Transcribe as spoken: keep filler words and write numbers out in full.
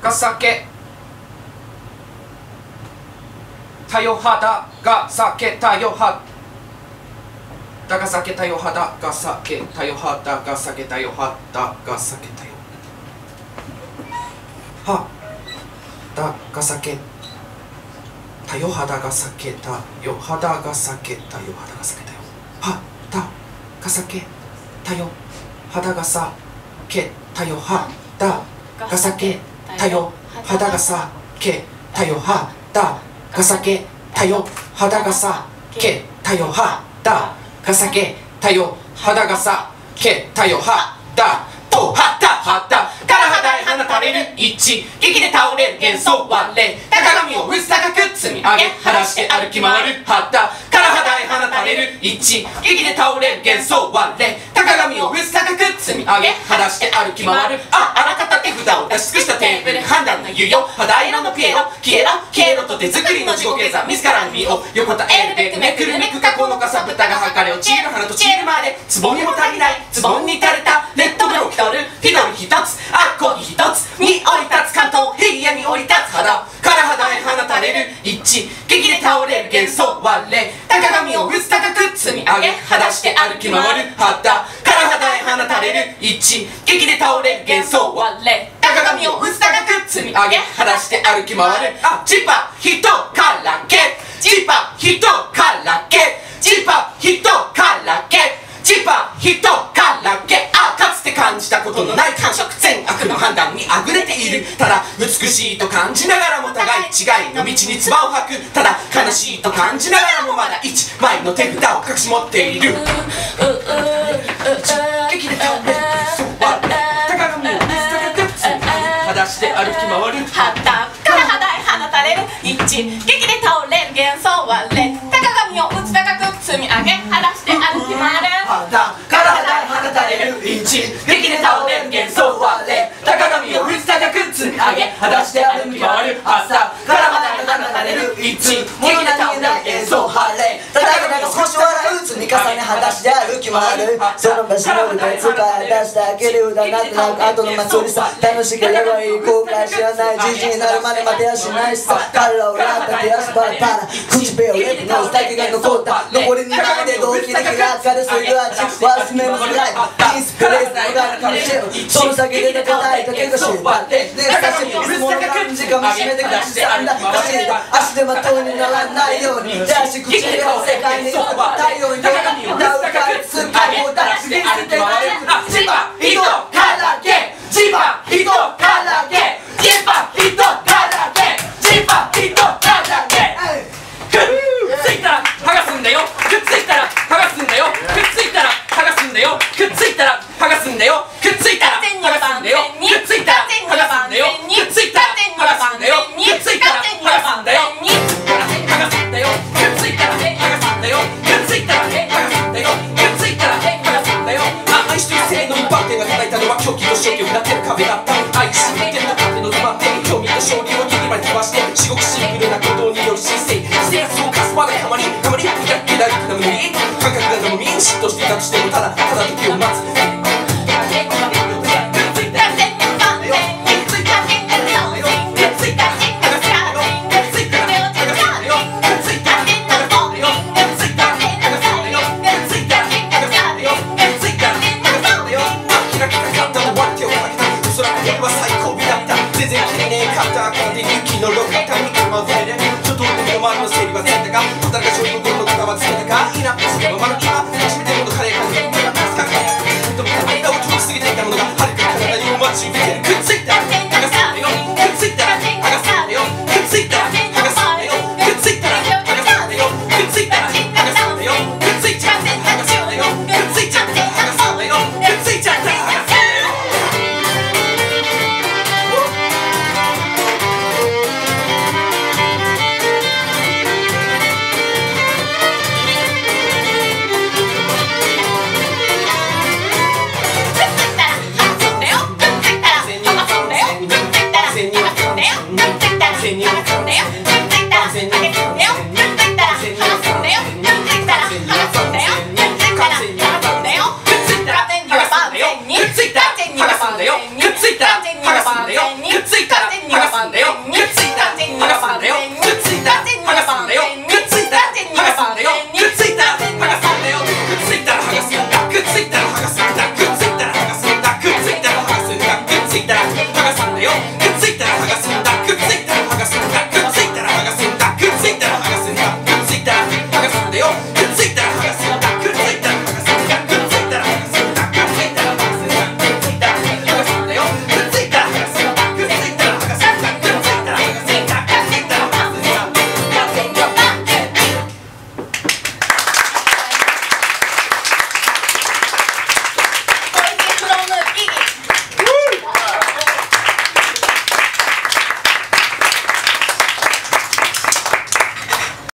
が酒たよ肌が酒たよ肌が酒たよ肌が酒たよ肌が酒たよ肌が酒たよはだが酒たよ肌が酒たよ肌が酒たよ肌が酒たよはだが酒たよ肌が酒たよ肌が酒たよ肌が酒たよ肌が酒たよ肌が酒たよ肌が酒たよ肌が酒たよ肌と肌肌から肌へ放たれる一撃で倒れる幻想割れ高髪を薄高く積み上げ裸足で歩き回る肌から肌へ放たれる一撃で倒れる幻想割れ高髪を薄高く積み上げ裸足で歩き回るああらかた手札を出し尽くしたテーブル判断の猶予肌色のピエロ消えろ消えろと手作りの自己計算自らの身を横たえるべくめくるめく過去のかさぶたが剥がれ落ちる花と散るまでつぼみも足りないつぼんに垂れたレッドブローキトルフィドル一つあっこぎ一つに降り立つ関東平野に降り立つ肌から肌へ放たれる一撃で倒れる幻想割れ高髪を薄高く積み上げ裸足で歩き回る肌から肌へ放たれる一撃で倒れる幻想割れ高髪を薄高く積み上げ裸足で歩き回るあジパ人からけジパ人からけジパ人からけジパ人からけあかつて感じたことのない感触善悪の判断にあぐれているただ美しいと感じながらも互い違いの道に唾を吐くただ悲しいと感じながらもまだ一枚の手札を隠し持っている激で倒れるそう高髪を水高く積み裸足で歩き回る肌から肌へ放たれる一撃で倒れる幻想割れ高髪をうつ高く積み上げ裸足で歩き回る肌から肌へ放たれる一撃で倒れる幻想割れ高髪をうつ高く積み上げ裸足で歩き回る朝から肌へ放たれる一撃で倒れる幻想割れただがなんか少し笑う積み重ね裸足で歩き回るその場所の歌い使い出したける歌なんとなく後の祭りさ楽しければいい後悔知らないじじいになるまで待てやしないしさ彼らをやった手足バラバラ口笛をレップのだけが残った残りにまで動機的な疲れすぎる味ワースメモスライインスピレーションがかもしれんその先で叩いたけがしばってねさしていつもの感じかもしれて口ずさんだ走れた足でまとうにならないように手足口で世界に太陽に歌うかつかもだしで歩き回るジパ人からけジパ人からけジパ人からけジパ人からけくっついたら剥がすんだよくっついたら剥がすんだよくっついたら剥がすんだよくっついたら剥がすんだよくっついたら剥がすんだよくっついたら剥がすんだよくっついたら剥がすんだよくっついたら剥がすんだよ剥がすんだよくっついたら剥がすんだよくっついたら剥がすんだよくっついたら剥がすんだよ愛してる性の一般点が叩いたのは狂気の消去になってる壁だった愛し見てる中での詰まって興味と勝利を握りまで飛ばして至極シンプルな行動による神聖生活をかすまないたまにたまにやっけだりくな無理感覚がのみ嫉妬していたとしてもただただ時を待つ雪の路肩に構えるちょっとでも周りの整理はついたか働かしょうの頃の方はつけたかいいなそのままの